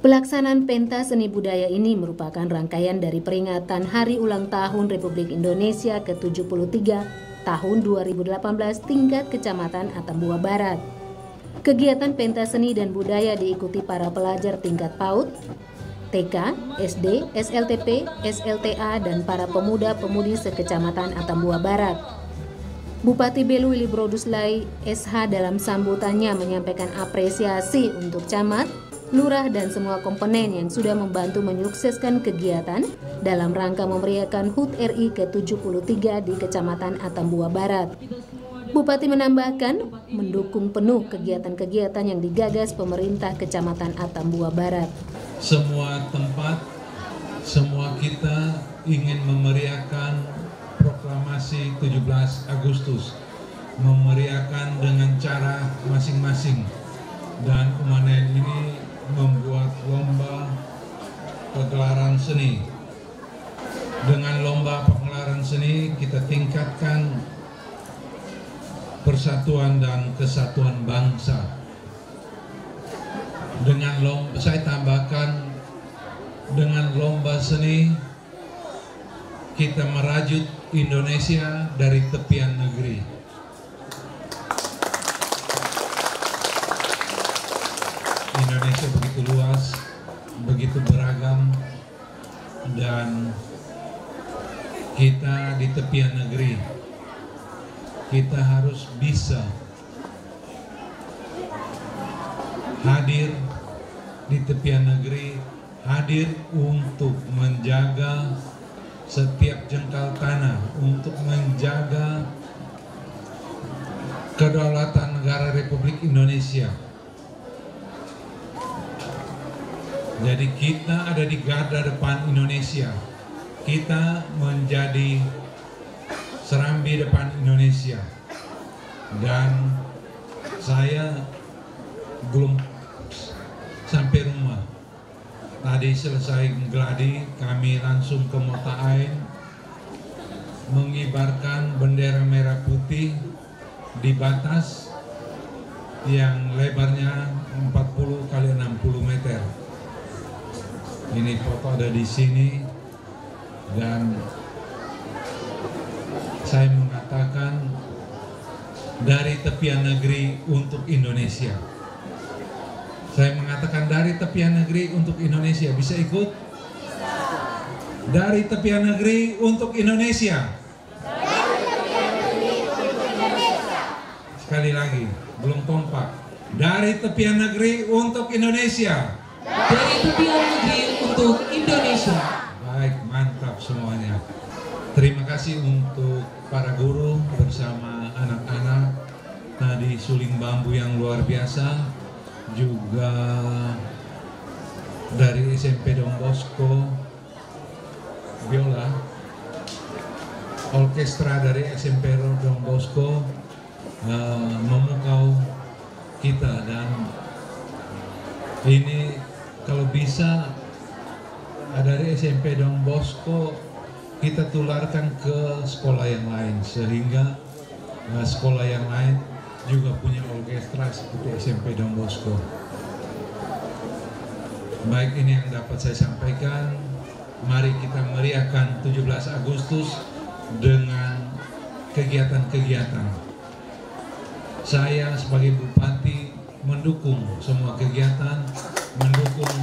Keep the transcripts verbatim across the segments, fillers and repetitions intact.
Pelaksanaan Pentas Seni Budaya ini merupakan rangkaian dari peringatan Hari Ulang Tahun Republik Indonesia ke tujuh puluh tiga tahun dua ribu delapan belas tingkat Kecamatan Atambua Barat. Kegiatan pentas seni dan budaya diikuti para pelajar tingkat PAUD, T K, S D, S L T P, S L T A, dan para pemuda-pemudi sekecamatan Atambua Barat. Bupati Belu Willy Broduslai S H dalam sambutannya menyampaikan apresiasi untuk camat, lurah, dan semua komponen yang sudah membantu menyukseskan kegiatan dalam rangka memeriahkan H U T R I ke tujuh puluh tiga di Kecamatan Atambua Barat. Bupati menambahkan mendukung penuh kegiatan-kegiatan yang digagas pemerintah Kecamatan Atambua Barat. Semua tempat, semua kita ingin memeriahkan proklamasi tujuh belas Agustus, memeriahkan dengan cara masing-masing, dan Umanen ini membuat lomba pagelaran seni. Dengan lomba pagelaran seni kita tingkatkan persatuan dan kesatuan bangsa. Dengan lomba, saya tambahkan, dengan lomba seni kita merajut Indonesia dari tepian negeri. Indonesia begitu luas, begitu beragam, dan kita di tepian negeri. Kita harus bisa hadir di tepian negeri, hadir untuk menjaga setiap jengkal tanah, untuk menjaga kedaulatan negara Republik Indonesia. Jadi kita ada di garda depan Indonesia, kita menjadi serambi depan Indonesia. Dan saya belum sampai rumah, tadi selesai gladi kami langsung ke Mota Ain mengibarkan bendera merah putih di batas yang lebarnya empat puluh kali enam puluh meter. Ini foto ada di sini, dan saya mengatakan dari tepian negeri untuk Indonesia. Saya mengatakan dari tepian negeri untuk Indonesia. Bisa ikut? Dari tepian negeri untuk Indonesia. Sekali lagi, belum kompak. Dari tepian negeri untuk Indonesia. Dari tepian negeri untuk Indonesia. Baik, mantap semuanya. Terima kasih untuk para guru bersama anak-anak tadi, suling bambu yang luar biasa, juga dari S M P Don Bosco biola, orkestra dari S M P Don Bosco uh, memukau kita, dan ini kalau bisa dari S M P Don Bosco kita tularkan ke sekolah yang lain, sehingga uh, sekolah yang lain juga punya orkestra seperti S M P Don Bosco. Baik, ini yang dapat saya sampaikan. Mari kita meriahkan tujuh belas Agustus dengan kegiatan-kegiatan. Saya sebagai bupati mendukung semua kegiatan, mendukung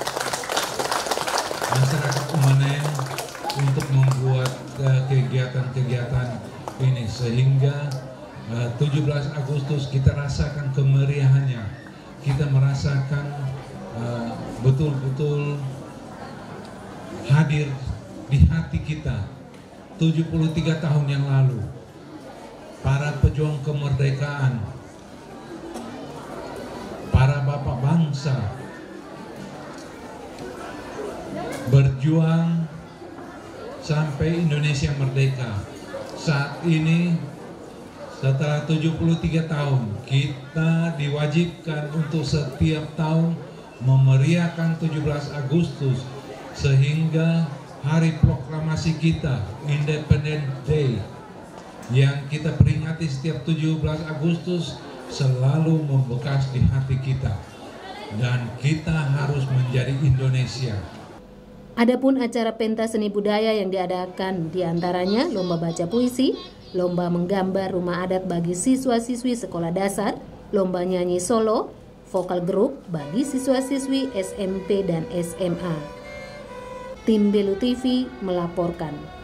masyarakat Umanen untuk membuat kegiatan-kegiatan uh, ini, sehingga uh, tujuh belas Agustus kita rasakan kemeriahannya, kita merasakan betul-betul uh, hadir di hati kita. Tujuh puluh tiga tahun yang lalu para pejuang kemerdekaan, para bapak bangsa berjuang sampai Indonesia merdeka. Saat ini setelah tujuh puluh tiga tahun kita diwajibkan untuk setiap tahun memeriahkan tujuh belas Agustus, sehingga hari proklamasi kita, Independence Day, yang kita peringati setiap tujuh belas Agustus selalu membekas di hati kita. dan kita harus menjadi Indonesia. Adapun acara pentas seni budaya yang diadakan diantaranya lomba baca puisi, lomba menggambar rumah adat bagi siswa-siswi sekolah dasar, lomba nyanyi solo, vokal grup bagi siswa-siswi S M P dan S M A. Tim Belu T V melaporkan.